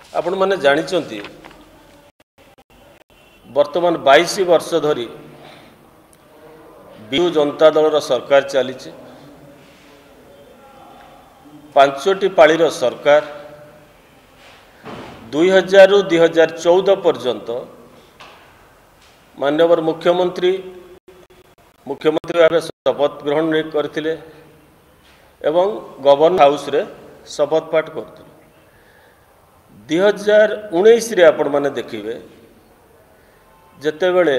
आपण माने जानिचंती वर्तमान 22 वर्ष धरी बिजु जनता दल सरकार चली 5टी पाळीर सरकार 2000 रु 2014 पर्यंत माननीय मुख्यमंत्री भाव शपथ ग्रहण करथिले एवं गवर्नर हाउस रे शपथ पाठ करथिले 2019 रे आपण माने देखिबे जेतेबेले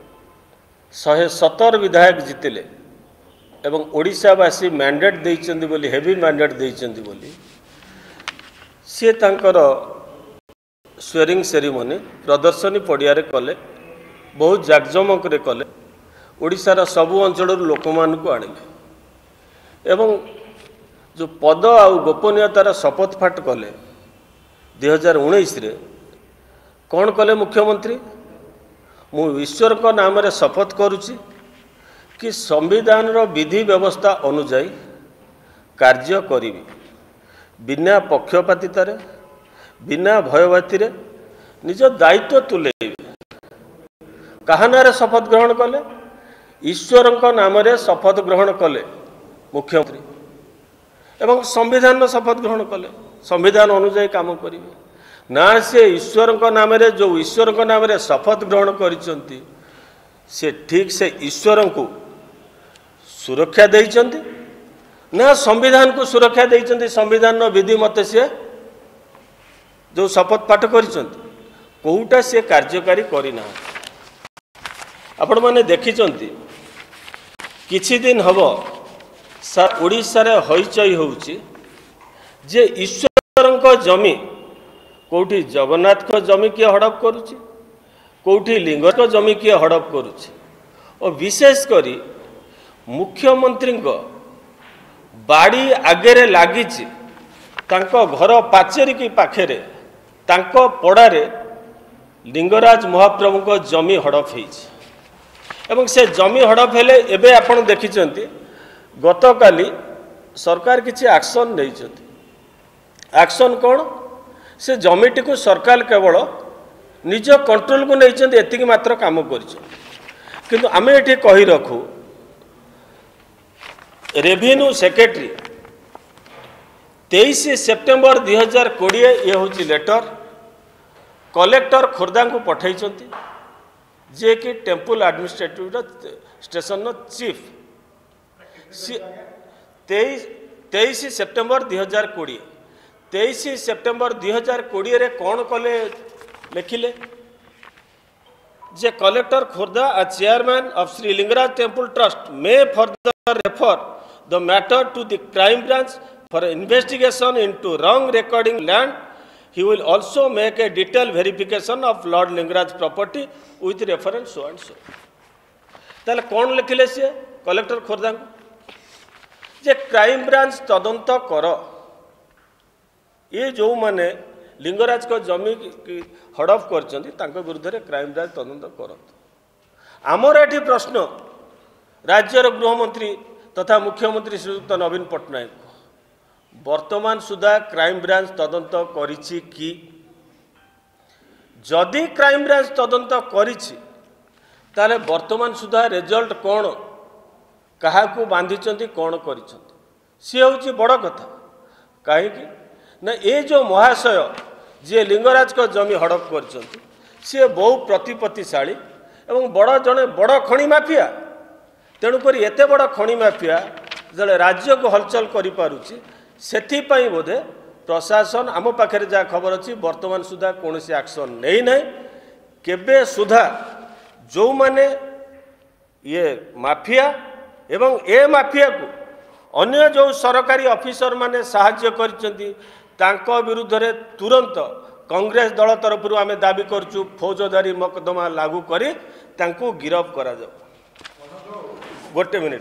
117 विधायक जीतिले एवं ओडिशावासी मैंडेट देइचंदी बोली हेवी मैंडेट देइचंदी बोली से तांकर स्वेरिंग सेरिमनी प्रदर्शनी पड़िया कले बहुत जाकजमक रे कले ओडिशार सबु अंचल लोक मानकु आनिले एवं जो पद आ गोपनीयतार शपथ पाठ कले 2019 रे कौन कले मुख्यमंत्री मु ईश्वर को नाम रे शपथ करुची कि संविधान रो विधि व्यवस्था अनुजाई कार्य करी बिना पक्षपातितारे बिना भयभीति रे निज दायित्व तुले कहा शपथ ग्रहण कले ईश्वर नाम रे शपथ ग्रहण कले मुख्यमंत्री एवं संविधान शपथ ग्रहण कले संविधान अनुजाई काम करेंगे ना से ईश्वर नाम रे जो ईश्वर नाम रे शपथ ग्रहण करिसंती से ठीक से ईश्वर को सुरक्षा देइचंती ना संविधान को सुरक्षा देइचंती संविधान विधि मते से जो शपथ पाठ करिसंती कोउटा से कार्यकारी करिना आपण माने देखिचंती किछि दिन हबो सर ओडिसा रे हईचई होउची जे ईश्वर को जमी कोठी जगन्नाथ को जमी किए हड़प करुची कोठी लिंग को जमी किए हड़प करुची और विशेष करी मुख्यमंत्री को बाड़ी आगे लगी घर पाचेरी की पाखे तांको पड़ारे लिंगराज महाप्रभु को जमी हड़प एवं से जमी हड़प हेले एबे आपण देखिचंती गतकाली सरकार किछि एक्शन नहीं एक्शन कौन से जमीटी को सरकार केवल निज कंट्रोल को नहीं एतिक मात्र काम कर आम ये कही रखू रेवेन्यू सेक्रेटरी 23 सेप्टेम्बर 2020 ये हूँ लेटर कलेक्टर खोर्धा को पठाई जे कि temple administrative station chief 23 September 2020 23 September 2020 रे कौन कले लिखिले जे कलेक्टर खोर्धा आ chairman of Shri Lingaraj temple trust may further refer the matter to the crime branch for investigation into wrong recording land he will also make a detail verification of lord Lingaraj property with reference so and so ताले कौन लिखिले से collector Khordha को जे crime branch तदंत कर ये जो माने लिंगराज को जमी हड़प कर विरुद्ध में क्राइम ब्रांच तदंत करत आमर एटी प्रश्न राज्यर गृहमंत्री तथा मुख्यमंत्री श्रीयुक्त नवीन पट्टनायक वर्तमान सुधा क्राइम ब्रांच तदंत करिछि कि जदि क्राइम ब्रांच तदंत करिछि ताले वर्तमान सुधा रिजल्ट कौन कहा बांधी कौन कर सी हूँ बड़ कथा कहीं ना ये जो महाशय जी लिंगराज को जमी हड़प कर सी बहु प्रतिपत्तिशाली एवं बड़ जड़े बड़ खणी माफिया तेणुक एत बड़ खणी माफिया जड़े राज्य को हलचल करें बोधे प्रशासन आम पाखे जहाँ खबर अच्छी वर्तमान सुधा कौन एक्शन नहीं ना केबे सुधा जो माने ये माफिया एवं ए माफिया को अन्य जो सरकारी ऑफिसर माने साहाय्य करचंती तांको विरुद्ध रे तुरंत कांग्रेस दल तरफ आम दाबी करचु फौजदारी मकदमा लागू करी तांको गिरफ्त करा जाओ गोटे मिनिट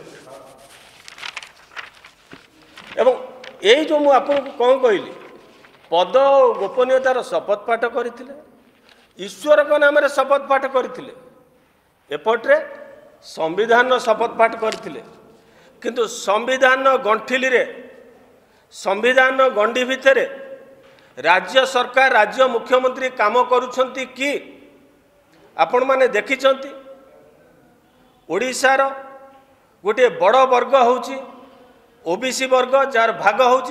एवं यही जो मु आपन कौन कहली पद गोपनीयतार शपथ पाठ करथिले ईश्वर को नाम रे शपथ पाठ करथिले एपट्रे संविधान शपथ पाठ करथिले किंतु संविधान गंठिली रे संविधान गंडी भितर राज्य सरकार राज्य मुख्यमंत्री काम करुछंती कि आपण माने देखिछंती ओडिशार गोटे बड़ वर्ग होउची ओबीसी वर्ग जार भाग होउची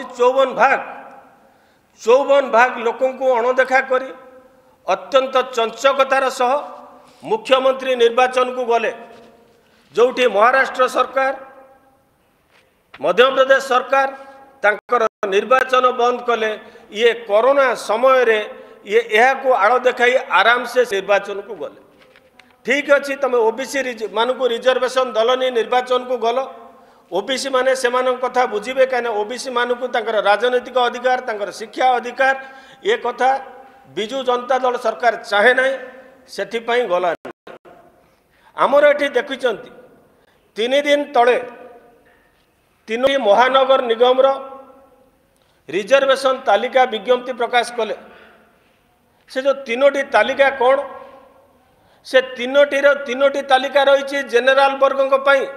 54 भाग लोकों को अणदेखा करी अत्यंत चंचकतार सह मुख्यमंत्री निर्वाचन को गले जोठी महाराष्ट्र सरकार मध्य प्रदेश सरकार तांकर निर्वाचन बंद कले ये कोरोना समय रे ये यह को आड़ देखाई आराम से निर्वाचन को गले ठीक अच्छी तुम ओबीसी मान को रिजर्वेशन दलनी निर्वाचन को गल ओबीसी माने सेमान कथा बुझे कहीं ओबीसी मान को तांकर राजनैतिक अधिकार तांकर शिक्षा अधिकार ये कथा बिजु जनता दल सरकार चाहे ना से गला आमर ये देखुंट 3 दिन तले 3 महानगर निगम रिजर्वेशन तालिका विज्ञप्ति प्रकाश कले से जो 3टी तालिका कौन से 3टी तालिका रही जेनेराल वर्गों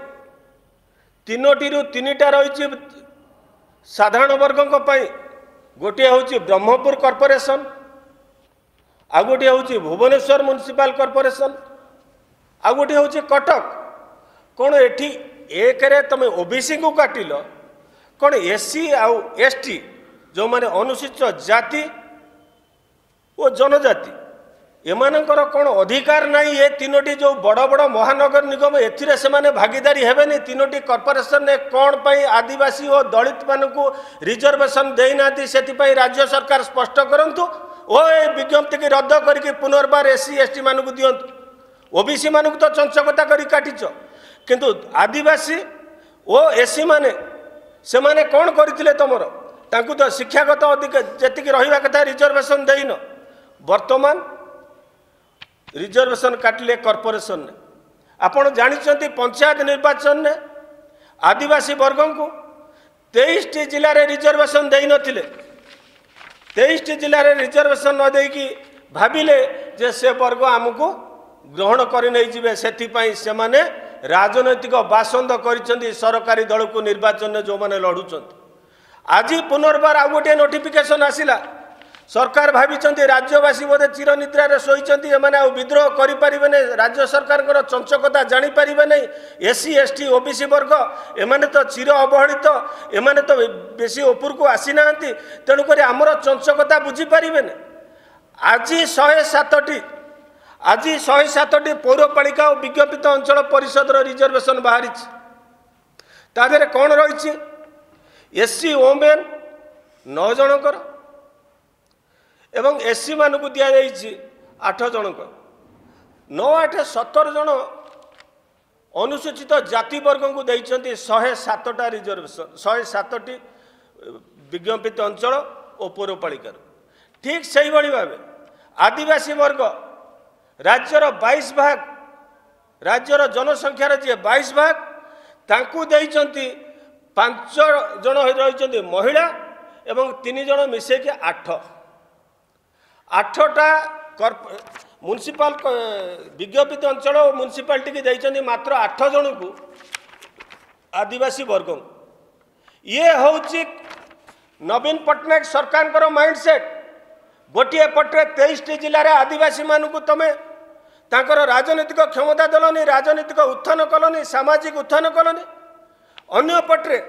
3टा रही साधारण वर्गों गोटे हूँ ब्रह्मपुर कॉर्पोरेशन आ गोटे हूँ भुवनेश्वर म्युनिसिपल कॉर्पोरेशन आ गोटे हूँ कटक कौन एठी एक रे तुम ओबीसी को काटिल कौन एससी आउ एसटी जो माने अनुसूचित जाति और जनजाति एमानकर कौन अधिकार नहीं ये 3टी जो बड़ बड़ महानगर निगम एथिरे से माने भागीदारी हेबेनी 3टी कॉर्पोरेशन ने कौन पाई आदिवासी और दलित मानकू रिजर्वेशन देना से राज्य सरकार स्पष्ट करंतु ओ विज्ञप्ति की रद्द करके पुनर्बार एससी एसटी मानकू दियंतु ओबीसी मानकू तो चंचकता करी काटिच किंतु आदिवासी ओ एससी माने से माने कौन करथिले तमरो तांकू तो शिक्षागत अधिकार जेतिकी रहिबा कथा रिजर्वेशन देइन वर्तमान रिजर्वेशन काटिले कॉर्पोरेशन ने आपण जानिचंती पंचायत निर्वाचन ने आदिवासी वर्गों को 23टी जिले में रिजर्वेशन देई नथिले 23टी जिले में रिजर्वेशन न देकी भाबिले जे से वर्ग आमको ग्रहण करि नै जिवे सेथिपई से माने राजनैतिक बासंद करिसेंती सरकारी दल को निर्वाचन में जो माने लढुचंती आज पुनर्बार आ गोटे नोटिफिकेशन आसिला सरकार भाविचंती राज्यवासी बोधे चिरनिद्रार शोइचंती एमाने विद्रोह करिपारिबे नै राज्य सरकार चंचकता जानी पारिबे नै एससी एसटी ओबीसी वर्ग एमाने तो चिर अवहेलित एमाने तो बेसी ऊपर को आसी नांती तेणुक आमर चंचकता बुझी पारिबे नै आज 107टी पौरपालिका और विज्ञपित अंचल परिषद रिजर्वेशन बाहरी तादेरे कौन रही एससी ओमेन 9 जनकर एवं एससी मान को दि जाइए 8 जनक 9 8 17 जन अनुसूचित जाति वर्ग को देइछंती 107टा रिजर्वेशन 107टी विज्ञपित अंचल और पौरपालिका ठीक से भाव आदिवासी वर्ग राज्यर 22 भाग राज्यर जनसंख्यार जी 22 भाग तांकू देइछंती 5 जन रही महिला एवं 3 जन मिसेक 8टा म्युनिसिपल विज्ञपित अंचल और म्युनिसिपालिटी की देइछंती मात्र 8 जन को आदिवासी वर्ग ये हूँ नवीन पट्टनायक सरकार माइंडसेट गोटे पटे 23टी जिले में आदिवासी मानू तमें तांकर राजनीतिक क्षमता देलनी राजनीतिक उत्थान कलनी सामाजिक उत्थान कलनी अन्य पटे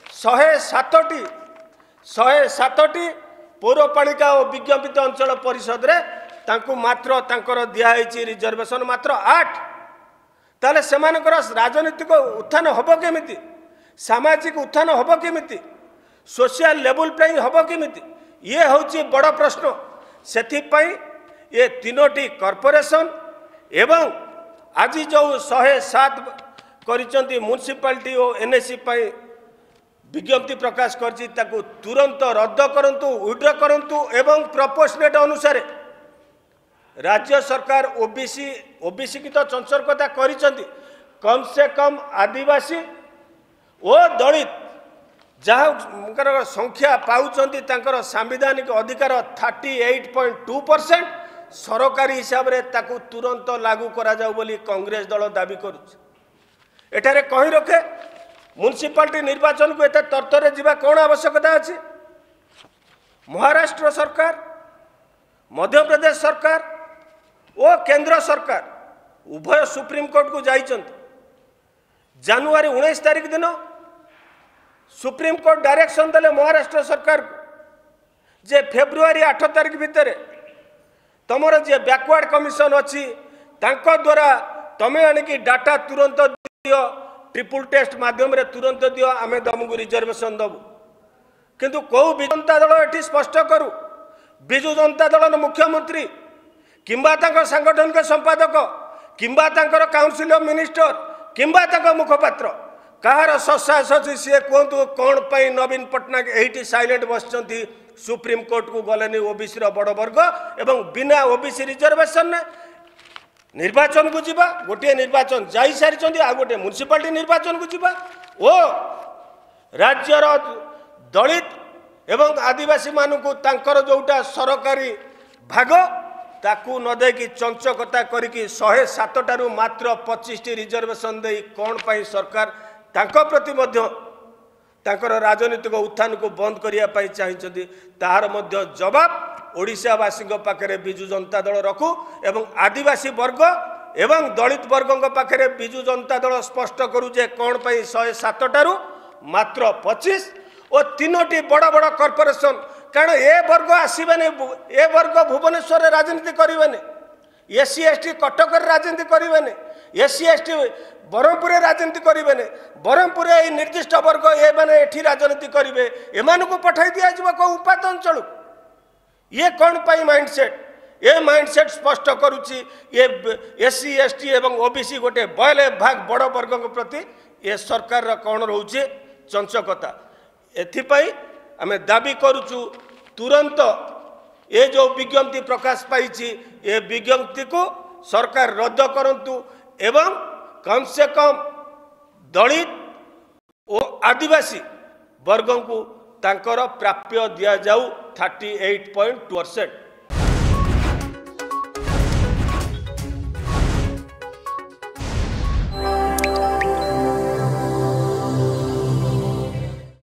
107टी पौरपालिका और विज्ञपित अंचल परिषद रे तांकू मात्र तांकर दिखाई रिजर्वेशन मात्र 8 ताले सेमानकर राजनीतिक उत्थान हम केमिति सामाजिक उत्थान हम केमिति सोशल लेवल प्लेइंग हम केमिति ये हूँ बड़ प्रश्न सेथिपाई ये 3टी कॉर्पोरेशन एवं आज जो 107 करिसेंती म्युनिसिपालिटी और एनएसी पाई विज्ञप्ति प्रकाश करछि ताकू तुरंत रद्द करंतु विड्र करंतु एवं प्रपोर्शनेट अनुसार राज्य सरकार ओबीसी की तो चंचकता करिसेंती कम से कम आदिवासी और दलित जहाँ संख्या पाउचंती तांकर संवैधानिक अधिकार 38.2% सरकारी हिसाब रे ताकू तुरंत लागू करा जाऊ बोली कांग्रेस दल दाबी करुछ एठारे कहीं रखे म्युनिसिपालिटी निर्वाचन को एत तर्तरे जीवा कौन आवश्यकता अच्छी महाराष्ट्र सरकार, मध्य प्रदेश सरकार और केंद्र सरकार उभय सुप्रीम कोर्ट को जाइछन्ति। जनवरी 19 तारिख दिन सुप्रीम कोर्ट डायरेक्शन देले महाराष्ट्र सरकार को जे फेब्रुआरी 8 तारिख भितर तमर जे बैकवर्ड कमिशन अच्छी तांको द्वारा तमे आनिकी डाटा तुरंत दियो, ट्रिपल टेस्ट माध्यम रे तुरंत दियो, आमे तुमको रिजर्वेशन दबु। किंतु कौ विजु जनता दल एटी स्पष्ट करू, विजु जनता दल मुख्यमंत्री किंबा तांको सांगठनिक संपादक किंबा तांकर काउंसिल ऑफ मिनिस्टर किंबा तांको मुखपात्र कहार ससा सची सी कहतु कौन पाई नवीन पट्टनायक एटी साइलेंट बसचंती सुप्रीम कोर्ट को गलेनी ओबीसी बड़ वर्ग एवं बिना ओबीसी रिजर्वेशन ने निर्वाचन को जीवा, गोटे निर्वाचन जाई सारी आ गोटे म्युनिसिपालिटी निर्वाचन को जीवा ओ राज्यर दलित एवं आदिवासी मानू तांकर जोटा सरकारी भाग ताकू न देकी चंचकता करिकी 107 टारू मात्र 25 टी रिजर्वेशन दे कौन पाई सरकार तांको प्रति मध्य तांकर राजनीतिक उत्थान को बंद करिया पाई चाहिए तार मध्य जवाब ओडिशावासी पाखे विजु जनता दल रखू एवं आदिवासी वर्ग एवं दलित वर्ग पाखे विजु जनता दल स्पष्ट करू जे कौन पाई 107 टारू मात्र 25 और 3टी बड़ बड़ कॉर्पोरेशन कारण ए वर्ग आसबे ए वर्ग भुवनेश्वर राजनीति करेंगे, एससी एसटी कटक राजनीति करेंगे, एससी एसटी ब्रह्मपुर राजनीति करेंगे, ब्रह्मपुर ये निर्दिष्ट वर्ग ये मैंने एठी राजनीति करेंगे, एमान को पठाई दि जाए कौ उपात अंचल ये कौन पाई माइंडसेट ये माइंडसेट स्पष्ट करुच्ची ये एससी एसटी एवं ओबीसी गोटे बयाले भाग बड़ वर्ग प्रति ये सरकार कौन रोचे चंचकता। एथिपाई आमे दाबी करुचु तुरंत ये जो विज्ञप्ति प्रकाश पाई ये विज्ञप्ति को सरकार रद्द करंतु एवं कम से कम दलित और आदिवासी वर्ग को तांकर प्राप्य दिया जाऊ 38.2%।